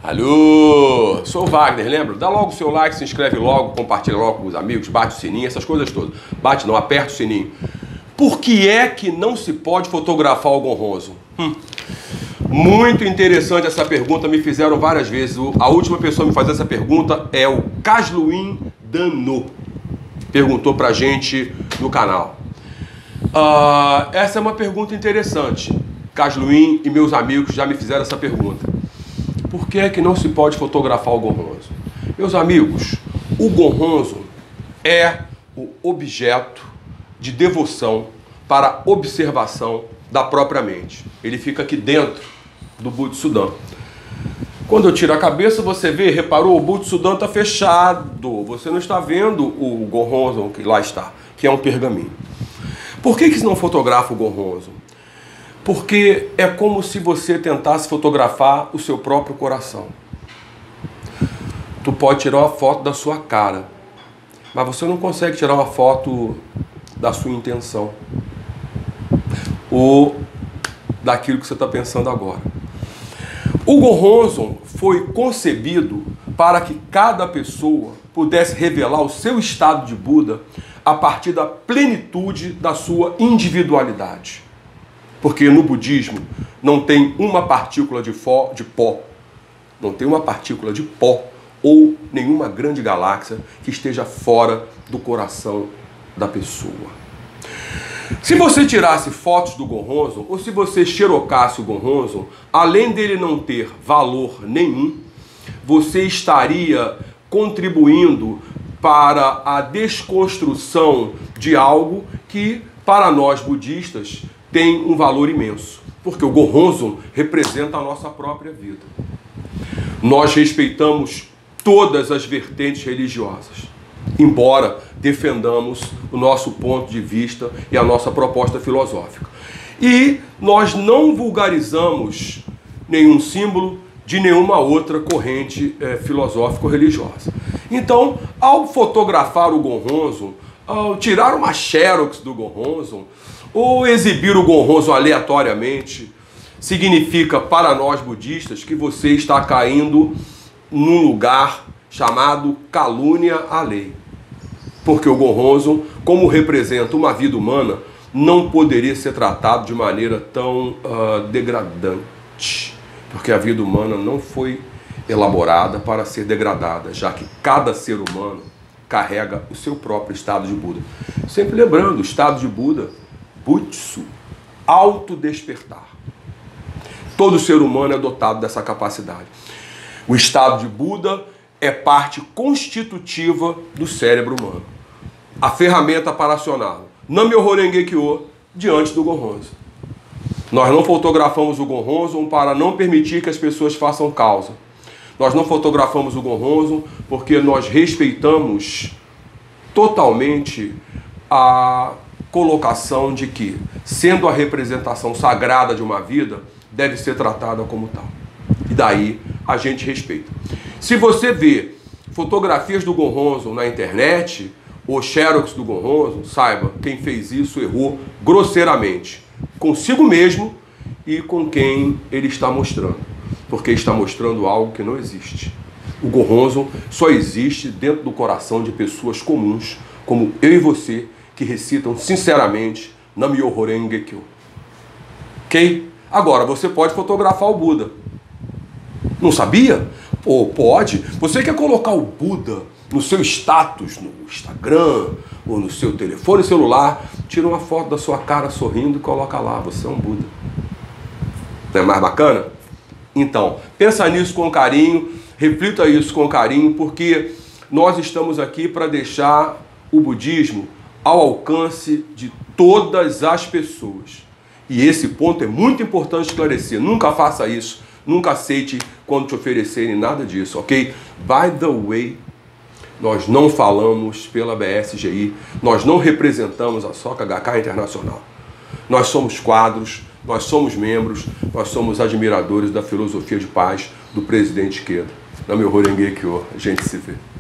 Alô, sou o Wagner, lembra? Dá logo o seu like, se inscreve logo, compartilha logo com os amigos, bate o sininho, essas coisas todas. Bate não, aperta o sininho. Por que é que não se pode fotografar o Gonroso? Muito interessante essa pergunta, me fizeram várias vezes. A última pessoa a me fazer essa pergunta é o Casluim Dano. Perguntou pra gente no canal. Essa é uma pergunta interessante. Casluim e meus amigos já me fizeram essa pergunta. Por que é que não se pode fotografar o Gonroso? Meus amigos, o Gonroso é o objeto de devoção para observação da própria mente. Ele fica aqui dentro do Butsudan. Quando eu tiro a cabeça, você vê, reparou, o Butsudan está fechado. Você não está vendo o Gonroso que lá está, que é um pergaminho. Por que não fotografa o Gonroso? Porque é como se você tentasse fotografar o seu próprio coração. Tu pode tirar uma foto da sua cara, mas você não consegue tirar uma foto da sua intenção ou daquilo que você está pensando agora. O Gonroso foi concebido para que cada pessoa pudesse revelar o seu estado de Buda a partir da plenitude da sua individualidade. Porque no budismo não tem uma partícula de pó, não tem uma partícula de pó ou nenhuma grande galáxia que esteja fora do coração da pessoa. Se você tirasse fotos do Gonroso, ou se você xerocasse o Gonroso, além dele não ter valor nenhum, você estaria contribuindo para a desconstrução de algo que, para nós budistas, tem um valor imenso. Porque o Gonroso representa a nossa própria vida. Nós respeitamos todas as vertentes religiosas, embora defendamos o nosso ponto de vista e a nossa proposta filosófica. E nós não vulgarizamos nenhum símbolo de nenhuma outra corrente filosófico-religiosa. Então, ao fotografar o Gonroso, ao tirar uma xerox do Gonroso, ou exibir o Gonroso aleatoriamente, significa para nós budistas que você está caindo num lugar chamado calúnia à lei. Porque o Gonroso, como representa uma vida humana, não poderia ser tratado de maneira tão degradante. Porque a vida humana não foi elaborada para ser degradada, já que cada ser humano carrega o seu próprio estado de Buda. Sempre lembrando, o estado de Buda, Butsu, autodespertar. Todo ser humano é dotado dessa capacidade. O estado de Buda é parte constitutiva do cérebro humano. A ferramenta para acioná-lo. Nam-myoho Renge Kyo, diante do Gonroso. Nós não fotografamos o Gonroso para não permitir que as pessoas façam causa. Nós não fotografamos o Gonroso porque nós respeitamos totalmente a colocação de que, sendo a representação sagrada de uma vida, deve ser tratada como tal. E daí a gente respeita. Se você vê fotografias do Gonroso na internet, ou xerox do Gonroso, saiba, quem fez isso errou grosseiramente. Consigo mesmo e com quem ele está mostrando. Porque está mostrando algo que não existe. O Gonroso só existe dentro do coração de pessoas comuns, como eu e você, que recitam sinceramente Nam-myoho Renge Kyo. Ok? Agora, você pode fotografar o Buda. Não sabia? Pô, pode. Você quer colocar o Buda no seu status, no Instagram, ou no seu telefone celular, tira uma foto da sua cara sorrindo e coloca lá, você é um Buda. Não é mais bacana? Então, pensa nisso com carinho, reflita isso com carinho, porque nós estamos aqui para deixar o budismo ao alcance de todas as pessoas. E esse ponto é muito importante esclarecer. Nunca faça isso. Nunca aceite quando te oferecerem nada disso, ok? By the way, nós não falamos pela BSGI, nós não representamos a Soka Gakkai Internacional. Nós somos quadros, nós somos membros, nós somos admiradores da filosofia de paz do presidente Ikeda. Nam-myoho Renge Kyo, a gente se vê.